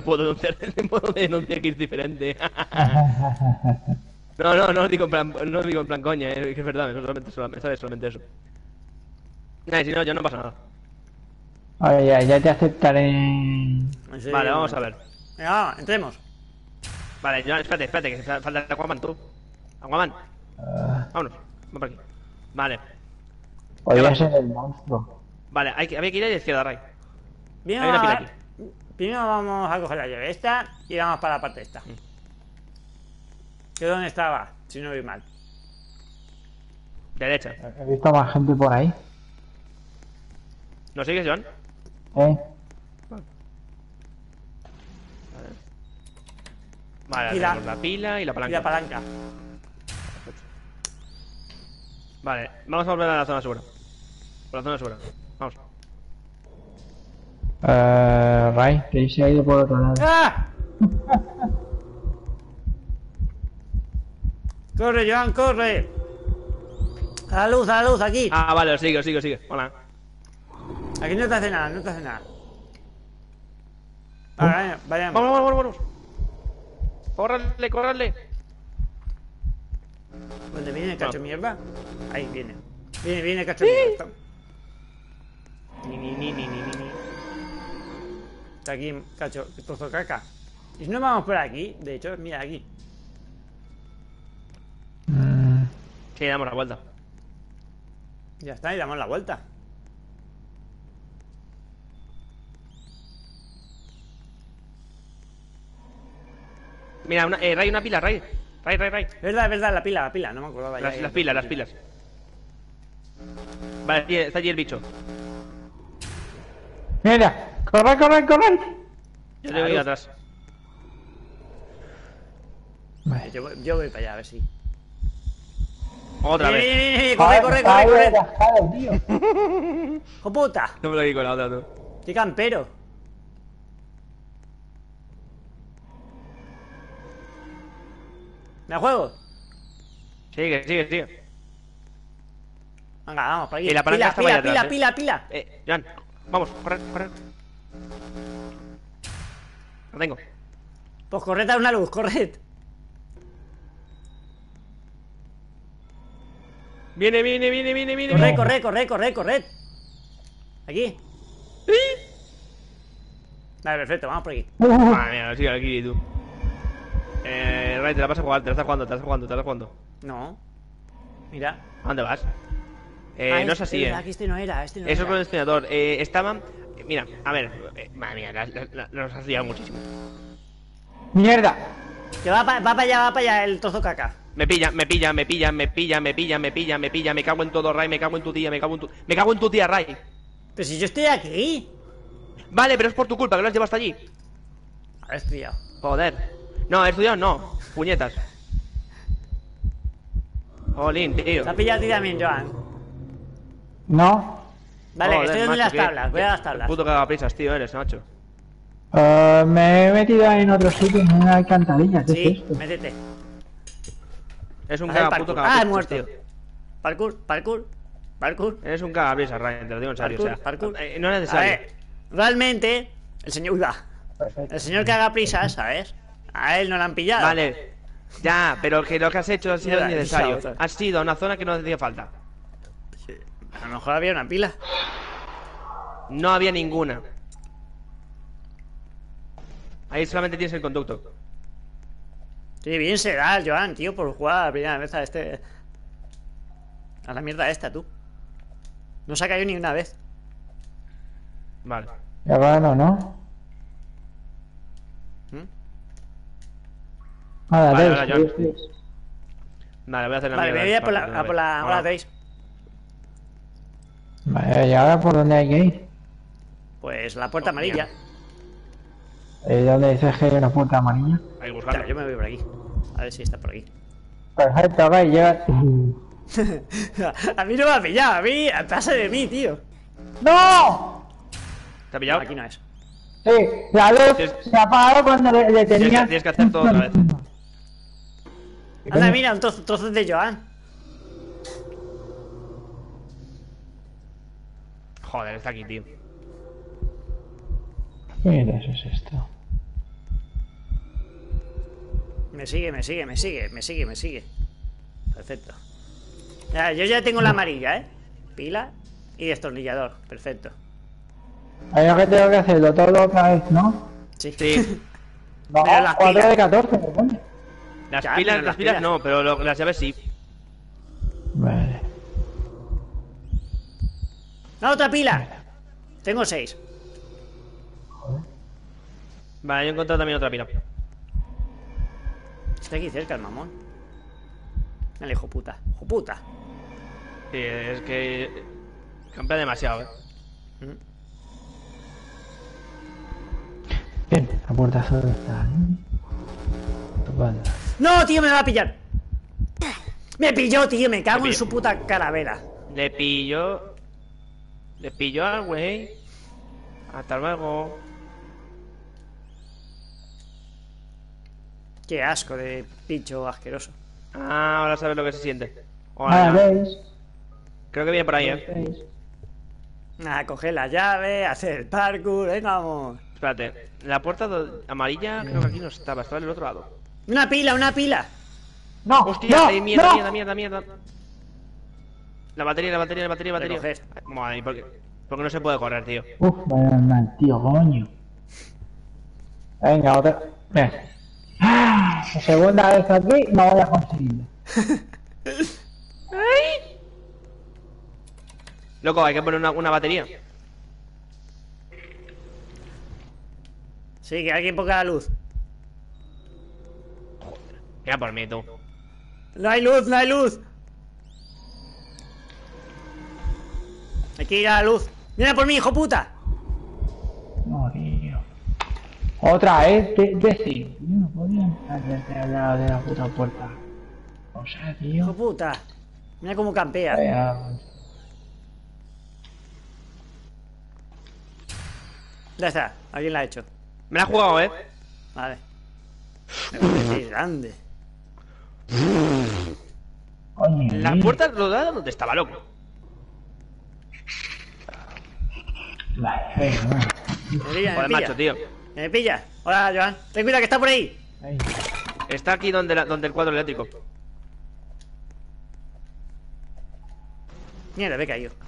puedo denunciar que es diferente. No digo en plan coña, que es verdad, solamente eso. Nah, si no, ya no pasa nada. Oye, ya te aceptaré. Vale, vamos a ver. Venga, va, entremos. Vale, Joan, espérate, que falta el Aquaman, tú. Aquaman. Vámonos, vamos por aquí. Vale. Podría ser el monstruo. Vale, había que ir a la izquierda, Ray. Bien, Hay una pila aquí. primero vamos a coger la llave esta y vamos para la parte esta. ¿Que dónde estaba? Si no vi mal. Derecha. He visto más gente por ahí. ¿No sigues, Joan? Vale, Y tenemos la pila y la Y palanca. la palanca. Vale, vamos a volver a la zona segura. Por la zona segura. Vamos. Ray, que se ha ido por otro lado. ¡Ah! ¡Corre, Joan, corre! A la luz, aquí. Ah, vale, sigue. Hola. Aquí no te hace nada, no te hace nada. Vale, vayamos. Vamos. Córrale. ¿Dónde viene el cacho de mierda? Ahí viene. Viene el cacho de mierda. Ni. Está aquí, cacho, trozo de caca. Y si no vamos por aquí, de hecho, mira aquí. Sí, damos la vuelta. Ya está, y damos la vuelta. Mira, Ray, una pila, Ray. Ray. Verdad, la pila, no me acordaba ya. Las pilas. Vale, está allí el bicho. Mira, corre. Yo te voy atrás. Vale, yo voy para allá, a ver si. Otra vez. Corre. Atascado, tío. ¡Hijo puta! No me lo digo con la otra, tú. ¡Qué campero! ¿Me juego? Sigue. Venga, vamos, por aquí. Y la palanca estaba allá atrás, Pila. Joan, vamos, corre. Lo tengo. Pues corred a una luz, corred. Viene. Corred. Aquí. Vale, perfecto, vamos por aquí. Madre mía, sigue aquí tú. Ray, te la vas a jugar, te la estás jugando. No. Mira. ¿A dónde vas? No es así, Aquí este no era. Eso es con el destinador. Estaban. Mira, a ver. Madre mía, nos has liado muchísimo. ¡Mierda! Que va para allá el trozo caca. Me pilla, me cago en todo, Ray, me cago en tu tía, Ray. Pero si yo estoy aquí. Vale, pero es por tu culpa, que lo has llevado hasta allí. A ver, estudiado. Joder. No, estudiado no. Puñetas. Jolín, tío. ¿Te has pillado a ti también, Joan? No. Vale, Joder, estoy en macho, las qué- tablas, voy a las tablas. Puto cagaprisas, tío, eres, macho. Me he metido en otro sitio, en una alcantarilla. ¿Qué es Sí, esto? métete. Es un Haz el puto parkour. cagaprisas, He muerto. tío. Parkour. Eres un cagaprisas, Ray, te lo digo en serio, Parkour. no es A necesario. ver, realmente, el señor... Uy, va. El señor que haga prisas, ¿sabes? A él no lo han pillado. Vale, ya, pero que lo que has hecho ha sido Mira, innecesario. esa otra. Has sido a una zona que no hacía falta. A lo mejor había una pila. No había ninguna. Ahí solamente tienes el conducto. Sí, bien se da el Joan, tío, por jugar la primera vez a este... A la mierda esta, tú. No se ha caído ni una vez. Vale. Ya bueno, ¿no? Nada, Vale, Deus, ahora, John. Deus. Vale, voy a hacer la Vale, me mierda voy a del por parque, la... A por la... Hola. Hola, ¿veis? Vale, ¿y ahora por dónde hay que ir? Pues la puerta amarilla. ¿Dónde dices que hay una puerta amarilla? Hay que buscarlo. Claro, yo me voy por aquí. A ver si está por aquí. Perfecto, Ray, llega... A mí no me ha pillado, a mí... Pasa de mí, tío. ¡No! ¿Te ha pillado? No, aquí no es. Sí, la luz Tienes- se apagó cuando le tenía... Tienes que hacer todo otra vez. Anda, mira, un trozo de Joan. Joder, está aquí, tío. ¿Qué es esto? Me sigue. Perfecto. Ya, yo ya tengo la amarilla, ¿eh? Pila y destornillador. Perfecto. Ahí lo que tengo que hacerlo todo otra vez, ¿no? Sí. Sí. No, Pero las 4 pilas. de 14, ¿me pone? Las Ya, pilas, pero las pilas no, pero las llaves sí. Vale. ¡La otra pila! Tengo 6. Vale, yo he encontrado también otra pila. Está aquí cerca el mamón. El hijo puta. Hijo puta. Sí, es que... Campea demasiado, ¿eh? Bien, la puerta solo está ahí. Vale. ¡No, tío! Me va a pillar. Me pilló, tío. Me cago en su puta calavera. Le pillo al güey. Hasta luego. Qué asco de bicho asqueroso. Ah, ahora sabes lo que se siente. Ah, Hola. ¿veis? Creo que viene por ahí, ¿Veis? A coger la llave, hacer el parkour. Venga, vamos. Espérate. La puerta amarilla creo que aquí no estaba en el otro lado. Una pila. ¡No! Hostia, ¡No! mierda, ¡No! mierda. La batería. Recoger. Madre, porque no se puede correr, tío. Uf, vaya mal, tío, coño. Venga, otra. Ven. La segunda vez aquí no voy a conseguirlo. Loco, hay que poner una batería. Sí, que alguien ponga la luz. Mira por mí, tú. No hay luz. Hay que ir a la luz. Mira por mí, hijo puta. No, tío. Otra vez, decir. No podía hacerte al lado de la puta puerta. O sea, Hijo tío. puta. Mira cómo campea. Vaya. Ya está, alguien la ha hecho. Me la he jugado, Vale. Es grande. Coño, La tío. puerta rodada donde estaba, loco. Vale, venga, va. Joder, macho, tío. Me pilla. Hola, Joan. Ten cuidado que está por ahí. Ahí. Está aquí donde el cuadro eléctrico. Mierda, me he caído.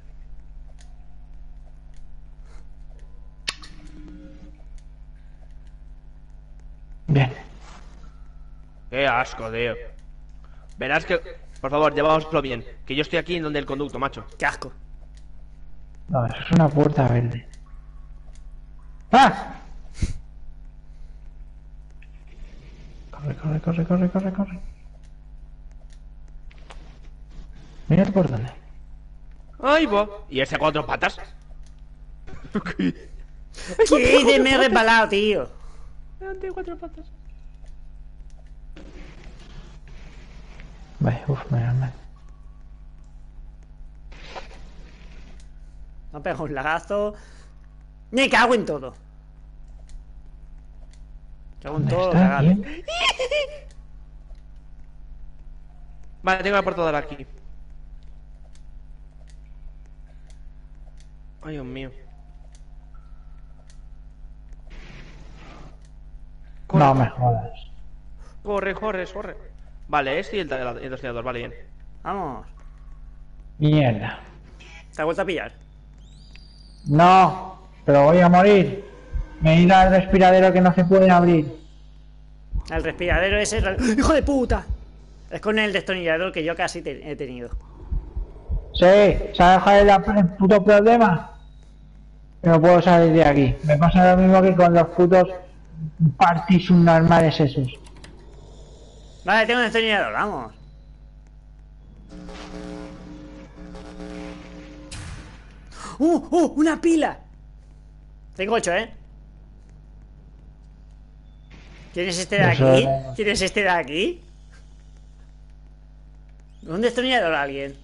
Bien. Qué asco, tío. Verás que... Por favor, llevaoslo bien. Que yo estoy aquí en donde el conducto, macho. Qué asco. No, eso es una puerta verde. ¡Ah! Corre. Mira por dónde. ¡Ay, va! ¿Y ese a 4 patas? ¿Qué? Me he resbalado, tío. Delante de 4 patas. Vale, menos mal. Me ha pegado un lagazo. Me cago en todo. Me cago en ¿Dónde todo, está, cagado. tío? Vale, tengo la puerta de aquí. Ay, Dios mío. No me jodas. Corre. Vale, este y el destornillador, vale, bien. Vamos. Mierda. ¿Te has vuelto a pillar? No, pero voy a morir. Me he ido al respiradero que no se puede abrir. El respiradero ese... ¡Hijo de puta! Es con el destornillador que yo casi he tenido. Sí, ¿sabes cuál es el puto problema? Que no puedo salir de aquí. Me pasa lo mismo que con los putos parties subnormales esos. Vale, tengo un destornillador, vamos. ¡Una pila! Tengo 8, ¿eh? ¿Quién es este de aquí? ¿Quién es este de aquí? ¿Un destornillador a alguien?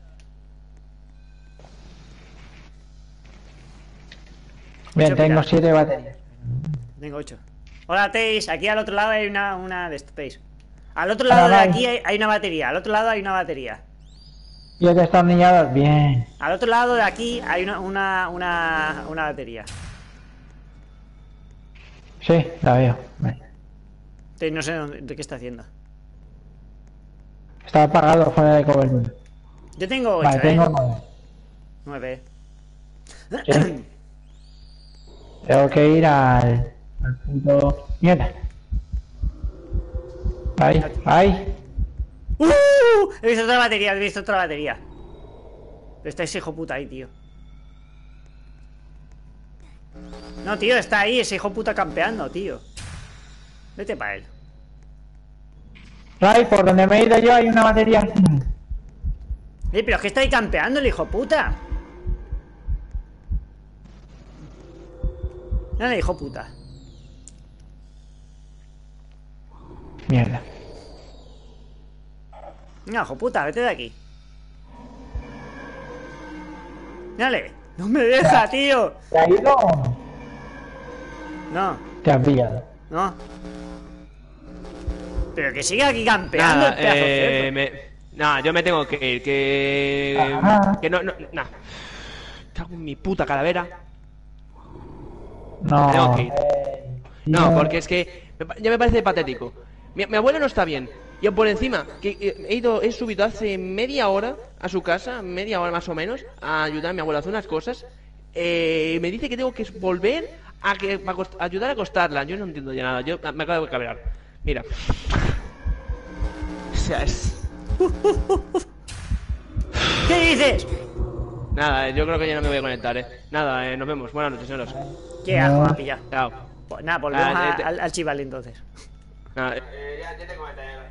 Bien, Ocho tengo pilas. 7 baterías. Tengo 8. Hola, Teis. Aquí al otro lado hay una de estos, Teis. Al otro lado de Hola, aquí hay una batería. Al otro lado hay una batería. Y el destornillador, bien. Al otro lado de aquí hay una batería. Sí, la veo. Vale. No sé de qué está haciendo. Está apagado fuera de cobertura. Yo tengo 8, Vale, tengo 9. 9. Tengo que ir al punto... Mierda. Ahí, ahí. He visto otra batería, he visto otra batería. Pero está ese hijo puta ahí, tío. No, tío, está ahí ese hijo puta campeando, tío. Vete para él. Ray, por donde me he ido yo hay una batería. Pero es que está ahí campeando el hijo puta. Dale, hijo puta. Mierda. No, hijo puta, vete de aquí. Dale. No me deja, tío. ¿Te ha ido o no? No, Te has pillado. no. Pero que siga aquí campeando el pedazo de cerdo. Nah, yo me tengo que ir, que... Ajá. Que no, nah. Cago en mi puta calavera. No. Tengo que ir. No, no. porque es que ya me parece patético. Mi abuelo no está bien. Y por encima, que he subido hace media hora a su casa, media hora más o menos, a ayudar a mi abuela a hacer unas cosas. Me dice que tengo que volver a ayudar a acostarla. Yo no entiendo ya nada, yo me acabo de cabrear. Mira. O sea, es... ¿Qué dices? Nada, yo creo que ya no me voy a conectar, Nada, nos vemos. Buenas noches, señoros. Qué asco, me ha pillado. Chao. Pues nada, volvemos Ah, al chival entonces. Nada, ya te comentaré.